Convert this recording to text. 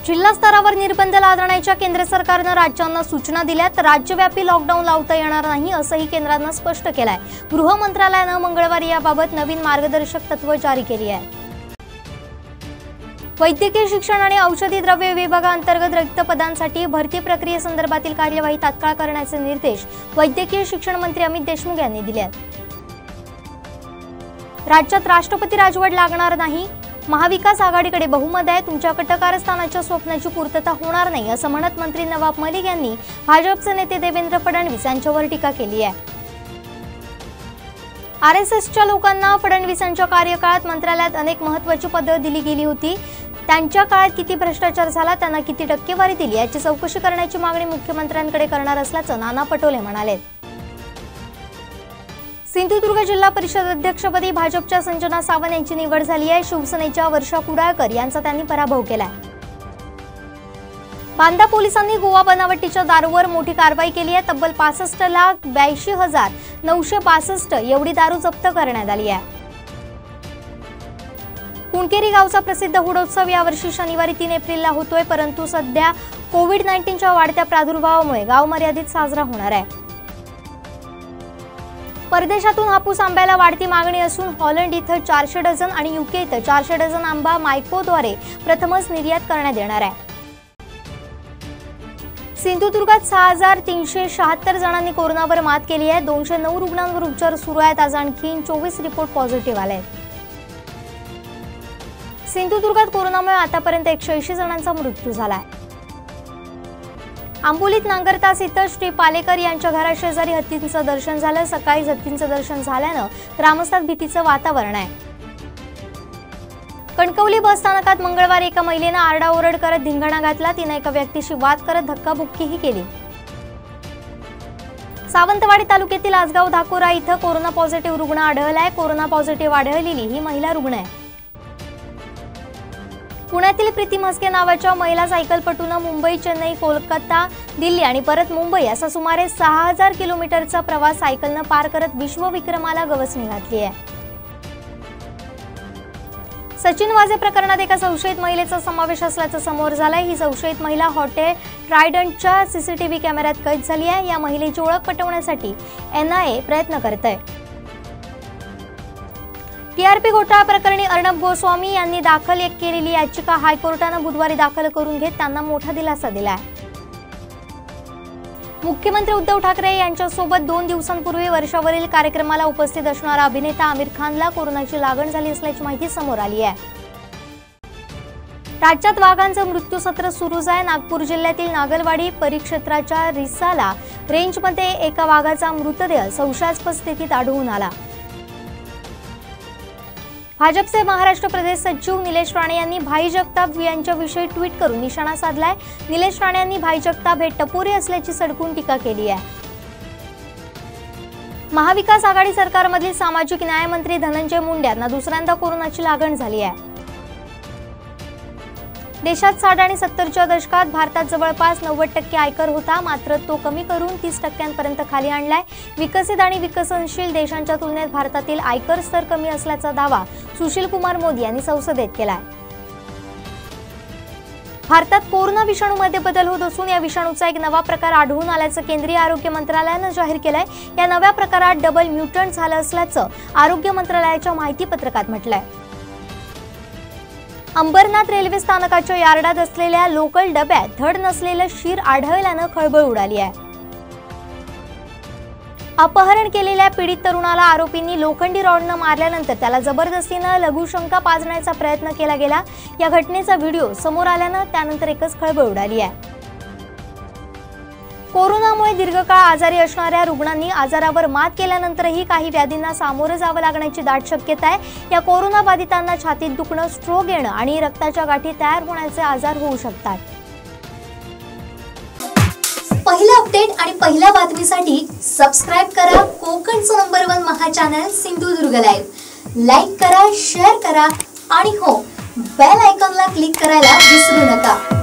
जिल्हा स्तरावर निर्बंध लादण्याच्या केंद्र सरकारने राज्यांना सूचना दिल्यात। राज्यव्यापी लॉकडाऊन लावता येणार नाही असंही केंद्राने स्पष्ट केलंय। गृह मंत्रालयाने मंगळवारी याबाबत नवीन मार्गदर्शक तत्त्व जारी केली आहे। वैद्यकीय शिक्षण आणि औषधी द्रव्य विभागांतर्गत रिक्त पदांसाठी भरती प्रक्रियेसंदर्भातील कार्यवाही तात्काळ करण्याचे निर्देश वैद्यकीय शिक्षण मंत्री अमित देशमुख यांनी दिले आहेत। राज्यात राष्ट्रपती राजवट लागणार नाही, महाविकास आघाडीकडे बहुमत आहे, तुमच्याकडे कारस्थानाच्या स्वप्नाची पूर्तता होणार नाही असं म्हणत मंत्री नवाब मलिक यांनी भाजपचे नेते देवेंद्र फडणवीस यांच्यावर टीका केली आहे। आरएसएसच्या लोकांना फडणवीसांच्या कार्यकाळात मंत्रालयात अनेक महत्त्वाची पदं दिली गेली होती। त्यांच्या काळात किती भ्रष्टाचार झाला, त्यांना किती टक्केवारी दिली याची चौकशी करण्याची मागणी मुख्यमंत्र्यांकडे करणार असल्याचं नाना पटोले म्हणाले। सिंधुदुर्ग जिल्हा परिषद अध्यक्षपदी भाजपच्या संजना सावंत यांची निवड झाली आहे। शिवसेनेच्या वर्षा कुडाळकर यांचा त्यांनी पराभव केलाय। बांदा पोलिसांनी गोवा बनावटीच्या दारूवर मोठी कारवाई केली आहे। तब्बल 65,82,962 एवढी दारू जप्त करण्यात आली आहे। कुणकेरी गावचा प्रसिद्ध हुडोत्सव यावर्षी शनिवारी 3 एप्रिलला होतोय, परंतु सध्या कोविड-19च्या वाढत्या प्रादुर्भावामुळे गाव मर्यादित साजरा होणार आहे। परदेशातून हापूस आंब्याला वाढती मागणी असून हॉलंड इथं 400 डझन आणि यूके इथं 400 डझन आंबा मायकोद्वारे प्रथमच निर्यात करण्यात येणार आहे। सिंधुदुर्गात 6,376 जणांनी कोरोनावर मात केली आहे। 209 रुग्णांवर उपचार सुरू आहेत। आज आणखी 24 रिपोर्ट पॉझिटिव्ह आले आहेत। सिंधुदुर्गात कोरोनामुळे आतापर्यंत 180 जणांचा मृत्यू झाला आहे। आंबोलीत नांगरतास इथं श्री पालेकर यांच्या घराशेजारी हत्तींचं दर्शन झालं। सकाळी हत्तींचं दर्शन झाल्यानं ग्रामस्थांत भीतीचं वातावरण आहे। कणकवली बस स्थानकात मंगळवारी एका महिलेनं आरडाओरड करत धिंगाणा घातला। तिने एका व्यक्तीशी वाद करत धक्काबुक्कीही केली। सावंतवाडी तालुक्यातील आसगाव धाकोरा इथं कोरोना पॉझिटिव्ह रुग्ण आढळलाय। कोरोना पॉझिटिव्ह आढळलेली ही महिला रुग्ण आहे। पुण्यातील प्रीती म्हस्के नावाच्या महिला सायकलपटूनं मुंबई, चेन्नई, कोलकाता, दिल्ली आणि परत मुंबई असा सुमारे 6,000 किलोमीटरचा प्रवास सायकलनं पार करत विश्वविक्रमाला गवसणी घातली आहे। सचिन वाझे प्रकरणात एका संशयित महिलेचा समावेश असल्याचं समोर झालंय। ही संशयित महिला हॉटेल ट्रायडंटच्या सीसीटीव्ही कॅमेऱ्यात कैद झाली आहे। या महिलेची ओळख पटवण्यासाठी एनआयए प्रयत्न करत आहे। टीआरपी घोटाळा प्रकरणी अर्णब गोस्वामी यांनी दाखल केलेली याचिका हायकोर्टाने बुधवारी दाखल करून घेत त्यांना मोठा दिलासा दिलाय। मुख्यमंत्री उद्धव ठाकरे यांच्यासोबत 2 दिवसांपूर्वी वर्षावरील कार्यक्रमाला उपस्थित असणारा अभिनेता आमिर खानला कोरोनाची लागण झाली असल्याची माहिती समोर आली आहे। राज्यात वाघांचं मृत्यू सत्र सुरू आहे। नागपूर जिल्ह्यातील नागलवाडी परिक्षेत्राच्या रिसाला रेंजमध्ये एका वाघाचा मृतदेह संशयास्पद स्थितीत आढळून आला। भाजपचे महाराष्ट्र प्रदेश सचिव निलेश राणे यांनी भाई जगताप यांच्याविषयी ट्विट करून निशाणा साधलाय। निलेश राणे यांनी भाई जगताप हे टपोरी असल्याची सडकून टीका केली आहे। महाविकास आघाडी सरकारमधील सामाजिक न्याय मंत्री धनंजय मुंडे यांना दुसऱ्यांदा कोरोनाची लागण झाली आहे। देशात 60 आणि 70च्या दशकात भारतात जवळपास 90% आयकर होता, मात्र तो कमी करून 30% खाली आणलाय। विकसित आणि विकसनशील देशांच्या तुलनेत भारतातील आयकर स्तर कमी असल्याचा दावा सुशील कुमार मोदी यांनी संसदेत केलाय। भारतात कोरोना विषाणूमध्ये बदल होत असून या विषाणूचा एक नवा प्रकार आढळून आल्याचं केंद्रीय आरोग्य मंत्रालयाने जाहीर केलंय। या नव्या प्रकारात डबल म्युटंट झालं असल्याचं आरोग्य मंत्रालयाच्या माहिती पत्रकात म्हटलंय। अंबरनाथ रेल्वे स्थानकाच्या यार्डात असलेल्या लोकल डब्यात धड नसलेलं शीर आढळल्यानं खळबळ उडाली आहे। अपहरण केलेल्या पीडित तरुणाला आरोपींनी लोखंडी रॉडनं मारल्यानंतर त्याला जबरदस्तीनं लघुशंका पाजण्याचा प्रयत्न केला गेला। या घटनेचा व्हिडिओ समोर आल्यानं त्यानंतर एकच खळबळ उडाली आहे। कोरोनामुळे दीर्घकाळ आजारी असणाऱ्या रुग्णांनी आजारावर मात केल्यानंतरही काही व्याधींना सामोरं जावं लागण्याची दाट शक्यता आहे। या कोरोना बाधितांना छातीत दुखणं, स्ट्रोक येणं आणि रक्ताच्या गाठी तयार होण्याचे आजार होऊ शकतात। पहिला अपडेट आणि पहिल्या बातमीसाठी सबस्क्राइब करा कोकणचं नंबर 1 महा चॅनल सिंधुदुर्ग लाईव्ह। लाईक करा, शेअर करा आणि हो, बेल आयकॉनला क्लिक करायला विसरू नका।